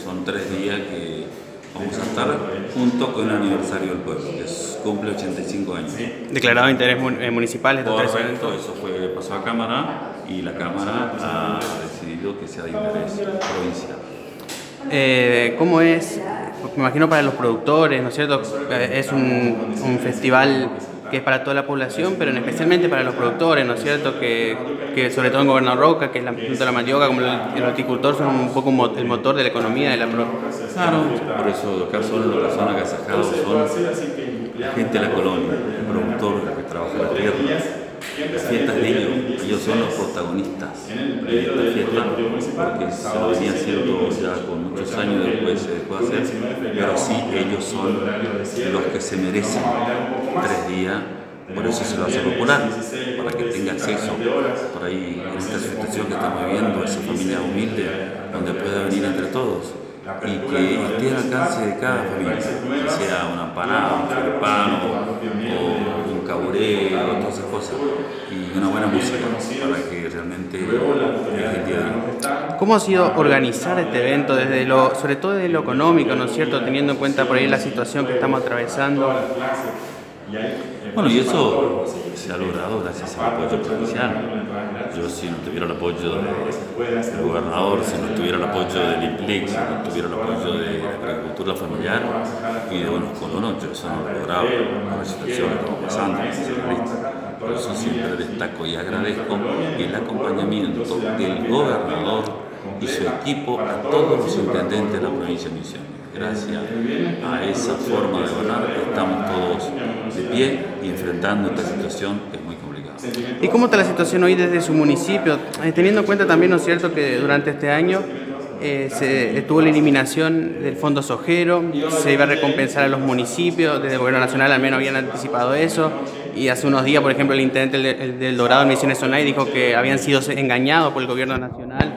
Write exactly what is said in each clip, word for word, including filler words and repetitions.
son tres días que vamos a estar junto con el aniversario del pueblo, que es, cumple ochenta y cinco años. Declarado de interés municipal estos tres Correcto, eventos. eso fue, pasó a Cámara y la Cámara ha decidido que sea de interés provincial. Eh, ¿Cómo es? Me imagino para los productores, ¿no es cierto? Es un, un festival que es para toda la población, pero especialmente para los productores, ¿no es cierto? Que, que sobre todo en Gobernador Roca, que es la fruta de la mandioca, como el, el horticultor, son un poco el motor de la economía de la provincia. Claro, por eso los casos de las personas agasajados son la gente de la colonia, el productor que trabaja la tierra. Las fiestas de ellos, ellos son los protagonistas de esta fiesta, porque se lo venía haciendo ya con muchos años después se dejó de hacer, pero sí ellos son los que se merecen tres días, por eso se lo hace popular, para que tenga acceso por ahí en esta situación que estamos viviendo, esa familia humilde, donde pueda venir entre todos y que esté al alcance de cada familia, que sea una empanada, un choripán o un caburé o todas esas cosas, y una buena música para que realmente es el día de hoy. ¿Cómo ha sido organizar este evento, desde lo, sobre todo desde lo económico, ¿no es cierto?, teniendo en cuenta por ahí la situación que estamos atravesando? Bueno, y eso se ha logrado gracias al apoyo provincial. Yo, si no tuviera el apoyo del gobernador, si no tuviera el apoyo del I P L I C, si no tuviera el apoyo de la agricultura familiar y de buenos colonos, yo eso no lo lograba con la situación que estamos pasando. Por eso siempre destaco y agradezco el acompañamiento del gobernador y su equipo a todos los intendentes de la provincia de Misiones. Gracias a esa forma de gobernar estamos todos de pie y enfrentando esta situación que es muy complicada. ¿Y cómo está la situación hoy desde su municipio? Eh, teniendo en cuenta también, ¿no es cierto?, que durante este año eh, se estuvo la eliminación del Fondo Sojero, se iba a recompensar a los municipios, desde el Gobierno Nacional al menos habían anticipado eso, y hace unos días, por ejemplo, el intendente del, del Dorado en Misiones Zonay dijo que habían sido engañados por el Gobierno Nacional.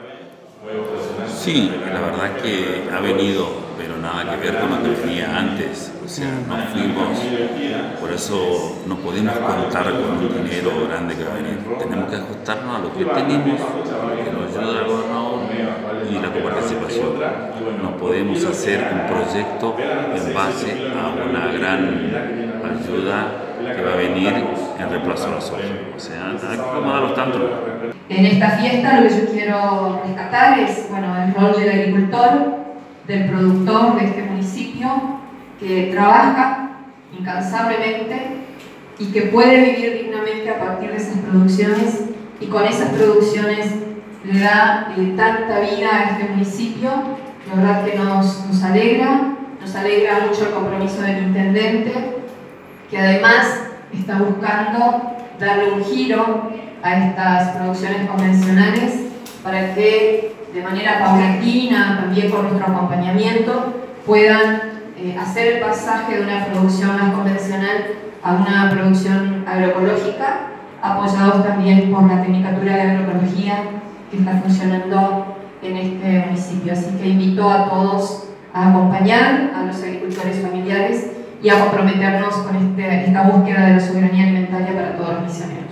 Sí, la verdad que ha venido, pero nada que ver con lo que venía antes. O sea, no fuimos, por eso no podemos contar con un dinero grande que va a venir. Tenemos que ajustarnos a lo que tenemos, que nos ayuda el gobernador y la coparticipación. No podemos hacer un proyecto en base a una gran ayuda que va a venir en reemplazo a la soja. O sea, hay que acomodarlos tanto. En esta fiesta lo que yo quiero rescatar es, bueno, el rol del agricultor, del productor de este municipio, que trabaja incansablemente y que puede vivir dignamente a partir de esas producciones, y con esas producciones le da eh, tanta vida a este municipio. La verdad que nos, nos alegra, nos alegra mucho el compromiso del intendente, que además está buscando darle un giro a estas producciones convencionales para que de manera paulatina, también con nuestro acompañamiento, puedan eh, hacer el pasaje de una producción más convencional a una producción agroecológica, apoyados también por la Tecnicatura de Agroecología que está funcionando en este municipio. Así que invito a todos a acompañar a los agricultores familiares y a comprometernos con este, esta búsqueda de la soberanía alimentaria para todos los misioneros.